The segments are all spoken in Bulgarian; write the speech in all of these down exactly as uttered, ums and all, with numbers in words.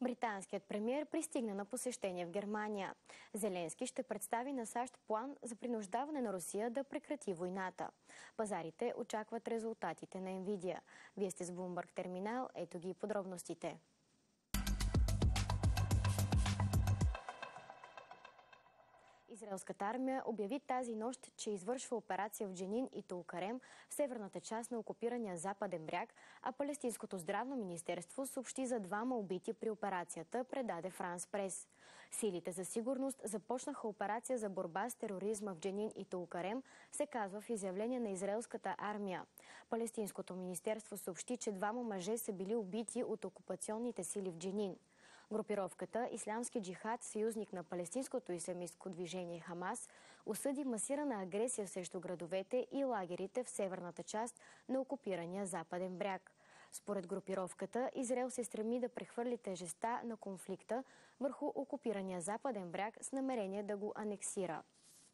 Британският премиер пристигна на посещение в Германия. Зеленски ще представи на САЩ план за принуждаване на Русия да прекрати войната. Пазарите очакват резултатите на Nvidia. Вие сте с Bloomberg Терминал, ето ги подробностите. Израелската армия обяви тази нощ, че извършва операция в Дженин и Тулкарем в северната част на окупирания Западен бряг, а Палестинското здравно министерство съобщи за двама убити при операцията, предаде Франс Прес. Силите за сигурност започнаха операция за борба с тероризма в Дженин и Тулкарем, се казва в изявление на израелската армия. Палестинското министерство съобщи, че двама мъже са били убити от окупационните сили в Дженин. Групировката Ислямски джихад, съюзник на палестинското ислямистко движение Хамас, осъди масирана агресия срещу градовете и лагерите в северната част на окупирания Западен бряг. Според групировката, Израел се стреми да прехвърли тежестта на конфликта върху окупирания Западен бряг с намерение да го анексира.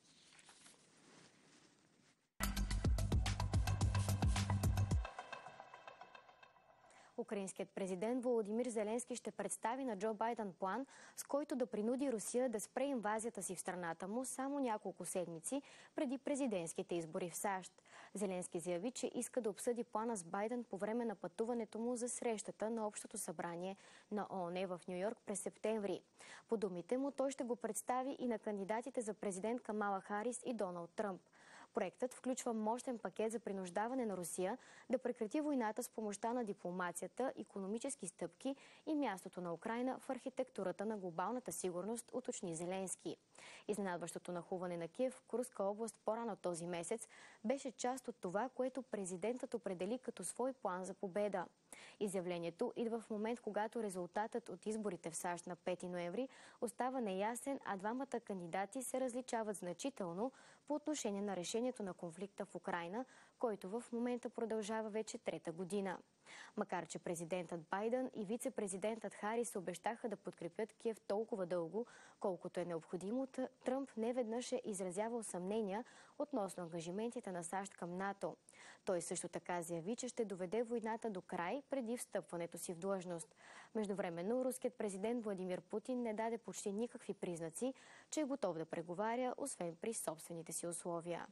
Украинският президент Володимир Зеленски ще представи на Джо Байден план, с който да принуди Русия да спре инвазията си в страната му само няколко седмици преди президентските избори в САЩ. Зеленски заяви, че иска да обсъди плана с Байден по време на пътуването му за срещата на Общото събрание на ООН в Ню-Йорк през септември. По думите му, той ще го представи и на кандидатите за президент Камала Харис и Доналд Тръмп. Проектът включва мощен пакет за принуждаване на Русия да прекрати войната с помощта на дипломацията, икономически стъпки и мястото на Украйна в архитектурата на глобалната сигурност, уточни Зеленски. Изненадващото нахлуване на Киев в Курска област по-рано този месец беше част от това, което президентът определи като свой план за победа. Изявлението идва в момент, когато резултатът от изборите в САЩ на пети ноември остава неясен, а двамата кандидати се различават значително по отношение на решението на конфликта в Украйна, който в момента продължава вече трета година. Макар че президентът Байден и вице-президентът Харис обещаха да подкрепят Киев толкова дълго, колкото е необходимо, Тръмп неведнъж е изразявал съмнения относно ангажиментите на САЩ към НАТО. Той също така заяви, че ще доведе войната до край преди встъпването си в длъжност. Междувременно, руският президент Владимир Путин не даде почти никакви признаци, че е готов да преговаря, освен при собствените си условия.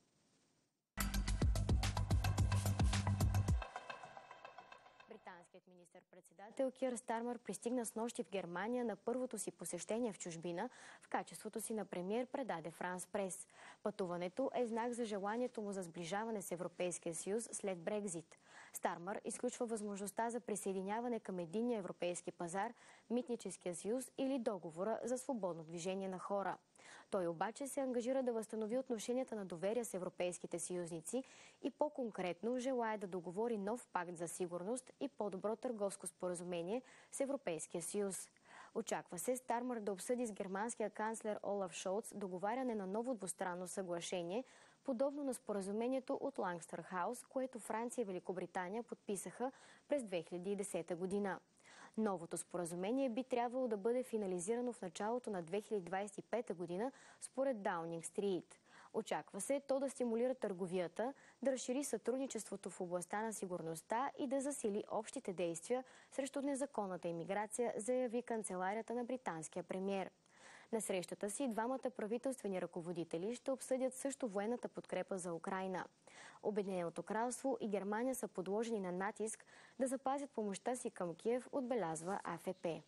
Британският министър-председател Кир Стармър пристигна с нощи в Германия на първото си посещение в чужбина в качеството си на премиер, предаде Франс Прес. Пътуването е знак за желанието му за сближаване с Европейския съюз след Брекзит. Стармър изключва възможността за присъединяване към единния европейски пазар, митническия съюз или договора за свободно движение на хора. Той обаче се ангажира да възстанови отношенията на доверие с европейските съюзници и по-конкретно желае да договори нов пакт за сигурност и по-добро търговско споразумение с Европейския съюз. Очаква се Стармър да обсъди с германския канцлер Олаф Шолц договаряне на ново двустранно съглашение, подобно на споразумението от Лангстър Хаус, което Франция и Великобритания подписаха през две хиляди и десета година. Новото споразумение би трябвало да бъде финализирано в началото на две хиляди двадесет и пета година според Даунинг Стрит. Очаква се то да стимулира търговията, да разшири сътрудничеството в областта на сигурността и да засили общите действия срещу незаконната имиграция, заяви канцеларията на британския премиер. На срещата си двамата правителствени ръководители ще обсъдят също военната подкрепа за Украйна. Обединеното кралство и Германия са подложени на натиск да запазят помощта си към Киев, отбелязва А Ф П.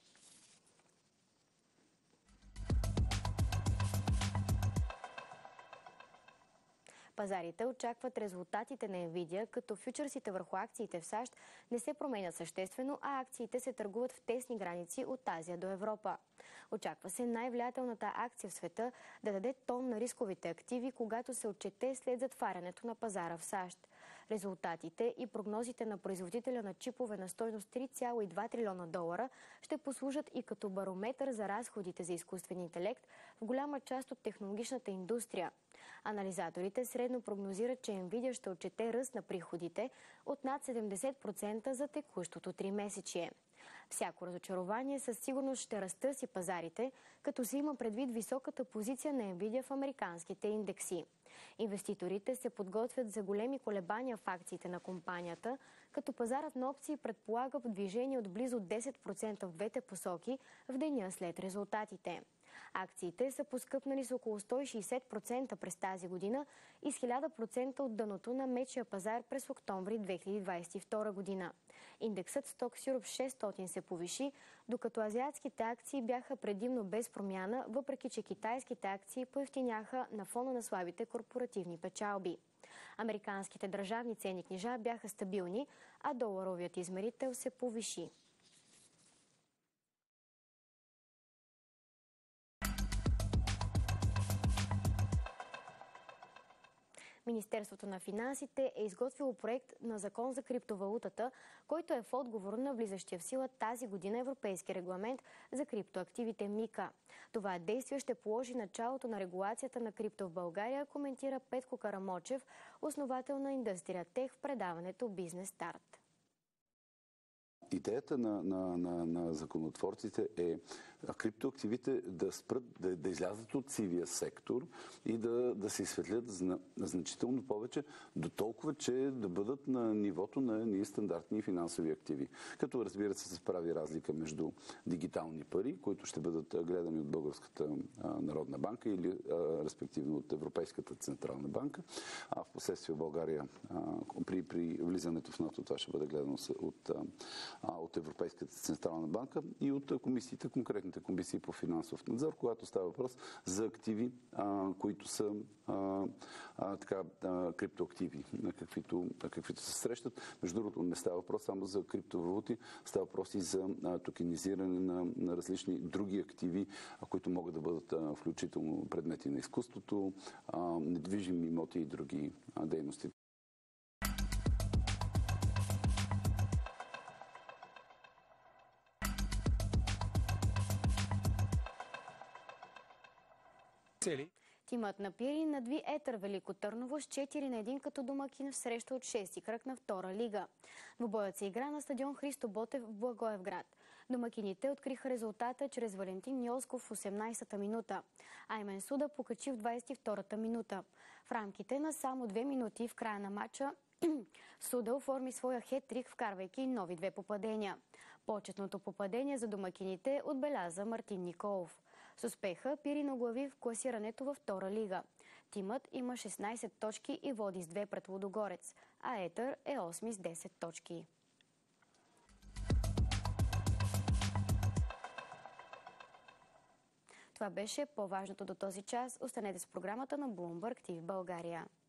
Пазарите очакват резултатите на Nvidia, като фючърсите върху акциите в САЩ не се променят съществено, а акциите се търгуват в тесни граници от Азия до Европа. Очаква се най-влиятелната акция в света да даде тон на рисковите активи, когато се отчете след затварянето на пазара в САЩ. Резултатите и прогнозите на производителя на чипове на стойност три цяло и две трилиона долара ще послужат и като барометър за разходите за изкуствен интелект в голяма част от технологичната индустрия. Анализаторите средно прогнозират, че Nvidia ще отчете ръст на приходите от над седемдесет процента за текущото тримесечие. Всяко разочарование със сигурност ще разтърси пазарите, като се има предвид високата позиция на Nvidia в американските индекси. Инвеститорите се подготвят за големи колебания в акциите на компанията, като пазарът на опции предполага движение от близо десет процента в двете посоки в деня след резултатите. Акциите са поскъпнали с около сто и шейсет процента през тази година и с хиляда процента от дъното на мечия пазар през октомври две хиляди двадесет и втора година. Индексът Stoxx Europe шестстотин се повиши, докато азиатските акции бяха предимно без промяна, въпреки че китайските акции поевтиняха на фона на слабите корпоративни печалби. Американските държавни ценни книжа бяха стабилни, а доларовият измерител се повиши. Министерството на финансите е изготвило проект на закон за криптовалутата, който е в отговор на влизащия в сила тази година европейски регламент за криптоактивите МИКА. Това действие ще положи началото на регулацията на крипто в България, коментира Петко Карамочев, основател на Индустрия Тех в предаването Бизнес Старт. Идеята на, на, на, на законотворците е криптоактивите да спрат, да, да излязат от сивия сектор и да, да се изсветлят зна, значително повече, до толкова, че да бъдат на нивото на ние стандартни финансови активи. Като разбира се, се прави разлика между дигитални пари, които ще бъдат гледани от Българската а, народна банка или а, респективно от Европейската централна банка, а в последствие в България а, при, при влизането в НАТО това ще бъде гледано от а, от Европейската централна банка и от комисиите, конкретните комисии по финансов надзор, когато става въпрос за активи, а, които са а, а, така, а, криптоактиви, каквито, каквито се срещат. Между другото, не става въпрос само за криптовалути, става въпрос и за а, токенизиране на, на различни други активи, а, които могат да бъдат а, включително предмети на изкуството, а, недвижими имоти и други а, дейности. Тимът на Пирин надви Етър Велико Търново с четири на един като домакин в среща от шести кръг на втора лига. Двубоят се игра на стадион Христо Ботев в Благоевград. Домакините откриха резултата чрез Валентин Ньосков в осемнадесета минута. Аймен Суда покачи в двадесет и втората минута. В рамките на само две минути в края на матча Суда оформи своя хет-трик, вкарвайки нови две попадения. Почетното попадение за домакините отбеляза Мартин Николов. С успеха Пирин оглави в класирането във втора лига. Тимът има шестнадесет точки и води с две пред Лудогорец, а Етър е осми с десет точки. Това беше по-важното до този час. Останете с програмата на Bloomberg ти ви България.